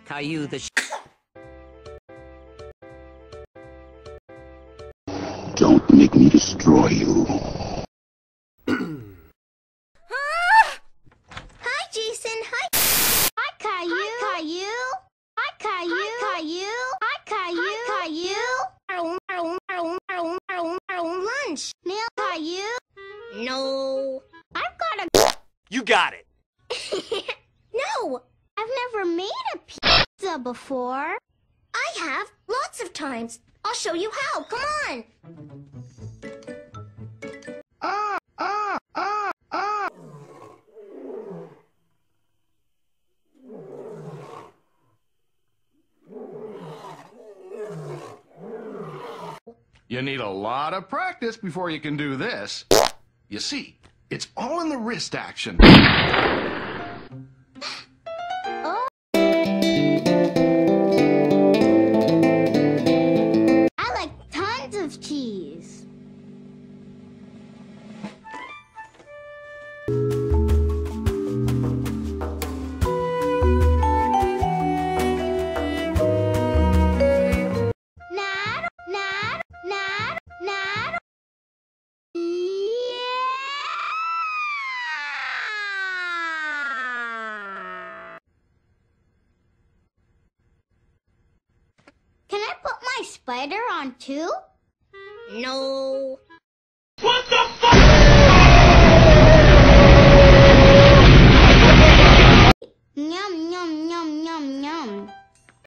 Caillou the Don't make me destroy you. Hi, Jason. Hi. Hi, Caillou. Hi, Caillou. Hi, Caillou. Hi, Caillou. Hi, Caillou. Hi, Caillou. Lunch. Neil, Caillou. No. I've got a... You got it. No. I've never made a pizza before. I have. Lots of times. I'll show you how. Come on. You need a lot of practice before you can do this. You see, it's all in the wrist action. Oh. I like tons of cheese. Can I put my spider on too? No. What the fuck?